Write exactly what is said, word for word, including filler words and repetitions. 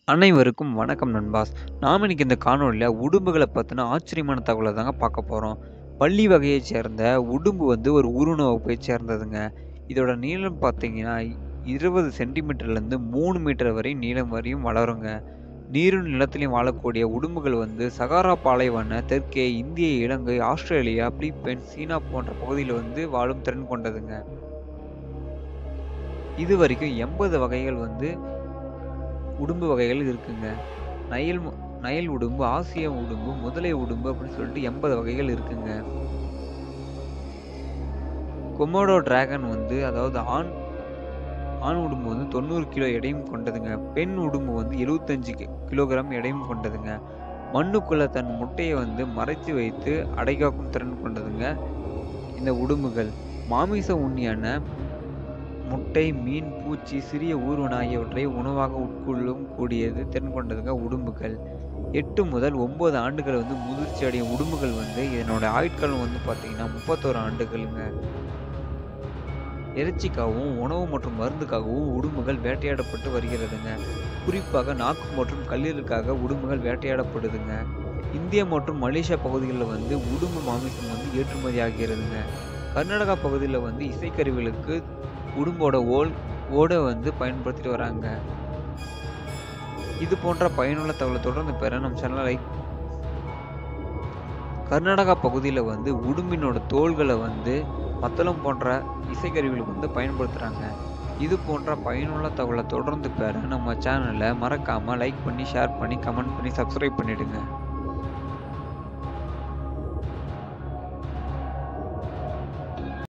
அனைவருக்கும் வணக்கம் நண்பாஸ். நாம இன்னைக்கு இந்த காணொளியில உடும்புகளை பத்தின ஆச்சரியமான தகவலை தாங்க பார்க்க போறோம். பல்லி வகையைச் சேர்ந்த உடும்பு வந்து ஒரு ஊருண வகுப்பைச் சேர்ந்ததுங்க. இதோட நீளம் பார்த்தீங்கன்னா இருபது சென்டிமீட்டர்லேருந்து மூணு மீட்டர் வரை நீளம் வரையும் வளருங்க. நீரும் நிலத்திலையும் வாழக்கூடிய உடும்புகள் வந்து சகாரா பாலைவன, தெற்கே இந்திய, இலங்கை, ஆஸ்திரேலியா, பிலிப்பைன்ஸ், சீனா போன்ற பகுதியில் வந்து வாழும் திறன் கொண்டதுங்க. இது வரைக்கும் எண்பது வகைகள் வந்து உடும்பு வகைகள் இருக்குங்க. நயல் நயல் உடும்பு, ஆசிய உடும்பு, முதலை உடும்பு அப்படின்னு சொல்லிட்டு எண்பது வகைகள் இருக்குங்க. கொமோடோ டிராகன் வந்து அதாவது ஆண் ஆண் உடும்பு வந்து தொண்ணூறு கிலோ எடையும் கொண்டதுங்க. பெண் உடும்பு வந்து எழுபத்தஞ்சு கிலோகிராம் எடையும் கொண்டதுங்க. மண்ணுக்குள்ள தன் முட்டையை வந்து மறைத்து வைத்து அடைகாக்கும் திறன் கொண்டதுங்க. இந்த உடும்புகள் மாமிச உண்ணியான முட்டை, மீன், பூச்சி, சிறிய ஊர்வன ஆகியவற்றை உணவாக உட்கொள்ளும் கூடியது திறன் கொண்டதுங்க உடும்புகள். எட்டு முதல் ஒன்பது ஆண்டுகள் வந்து முதிர்ச்சி அடையும் உடும்புகள் வந்து இதனோட ஆயுட்காலம் வந்து பார்த்தீங்கன்னா முப்பத்தோரு ஆண்டுகளுங்க. இறைச்சிக்காகவும் உணவு மற்றும் மருந்துக்காகவும் உடும்புகள் வேட்டையாடப்பட்டு வருகிறதுங்க. குறிப்பாக நாக்கு மற்றும் கல்லீரலுக்காக உடும்புகள் வேட்டையாடப்படுதுங்க. இந்தியா மற்றும் மலேசியா பகுதிகளில் வந்து உடும்பு மாமிசம் வந்து ஏற்றுமதி ஆகிறதுங்க. கர்நாடகா பகுதியில் வந்து இசைக்கருவிகளுக்கு உடும்போட ஓல் ஓடை வந்து பயன்படுத்திட்டு வராங்க. இது போன்ற பயனுள்ள தகவலை தொடர்ந்து பெற நம்ம சேனலை லைக். கர்நாடகா பகுதியில் வந்து உடும்பினோட தோள்களை வந்து மத்தளம் போன்ற இசைக்கருவிகளுக்கு வந்து பயன்படுத்துகிறாங்க. இது போன்ற பயனுள்ள தகவலை தொடர்ந்து பெற நம்ம சேனலை மறக்காமல் லைக் பண்ணி, ஷேர் பண்ணி, கமெண்ட் பண்ணி, சப்ஸ்கிரைப் பண்ணிடுங்க.